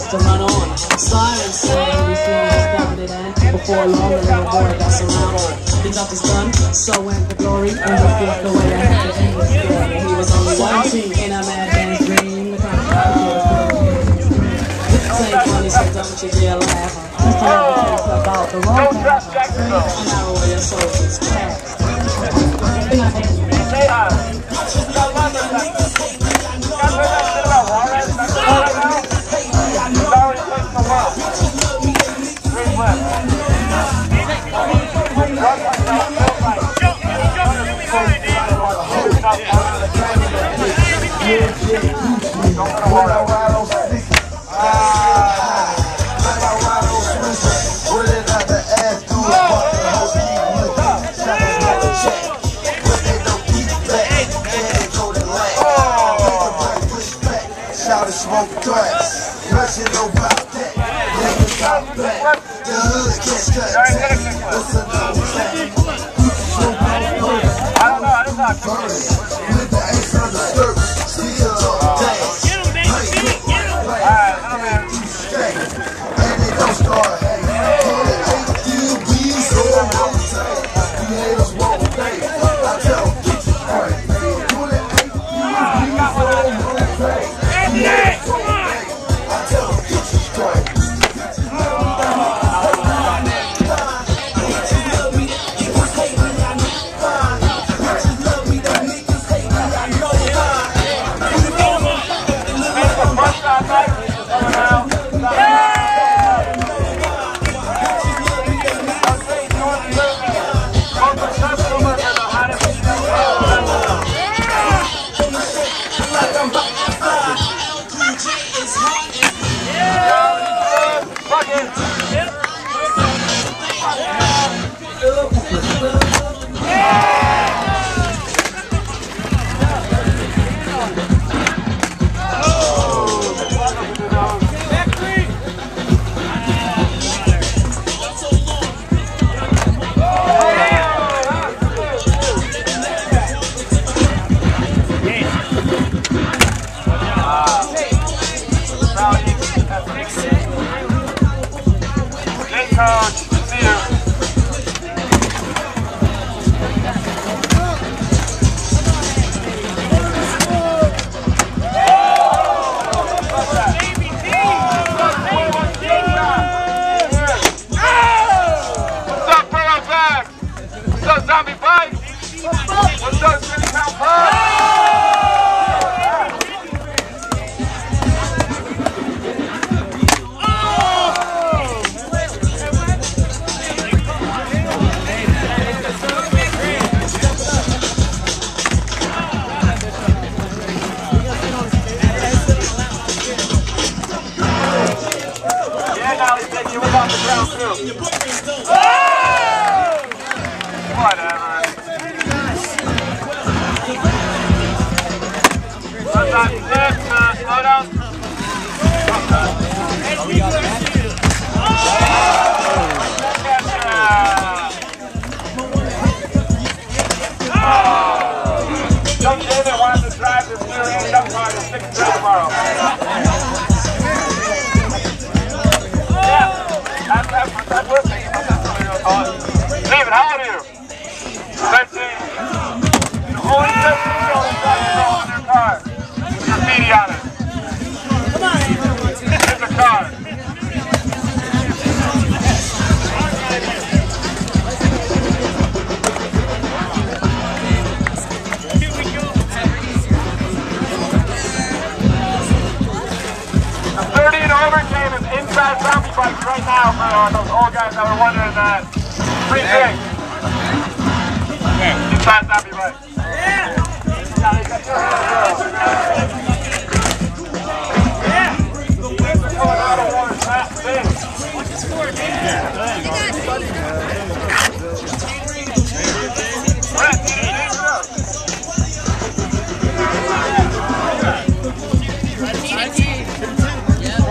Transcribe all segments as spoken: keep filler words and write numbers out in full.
just to run on. Sirens sang, we slowly started, and before long the little boy got surrounded. He dropped his gun, so went the glory, and he flipped away and had to end the story. He was only seventeen in a madman's dream. The kind of guy who was this ain't funny, so don't you dare laugh. Just to have a taste about the wrong path. And now where your soul is cast. Say hi. Smoke threats, rushing over out there. Niggas out back, the hood gets cut. What's the nose at? I don't know, I don't know. With the ace on the skirt, still on dance. Get him, baby, get him! Alright, little man. And they don't start hating. A T B so rotate. You haters won't pay. I tell them, get you straight. Doing it A T B so rotate. Coach, see you. What's up, Burrow Bag? What's up, Zombie Bike? What's up, City Town Pub? You was off the ground too. Oh! Whatever. Sometimes this, uh, slow down. Young David wants to drive this new A N T E Up car to six tomorrow. David, how old are you? fifteen. Only fifteen year olds drive in their car with graffiti on it. Come on, here's the car. Here we go. The thirty and over game is inside zombie bikes right now for uh, those old guys that were wondering that. Free thing. Inside zombie bikes. Yeah! Yeah! The winds are coming out of one fast thing. What's the score, David? Brett,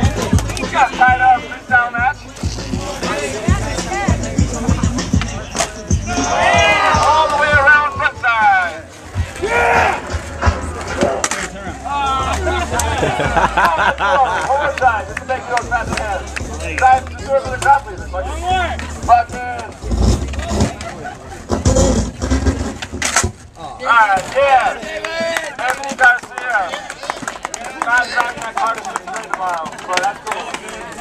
got tied up, freestyle match. One more time, just to make you go fast ahead. Guys, just do it for the crowd, please. One more. Fucking. Alright, yeah. Anthony Garcia. Guys, back my card is straight tomorrow, so that's cool.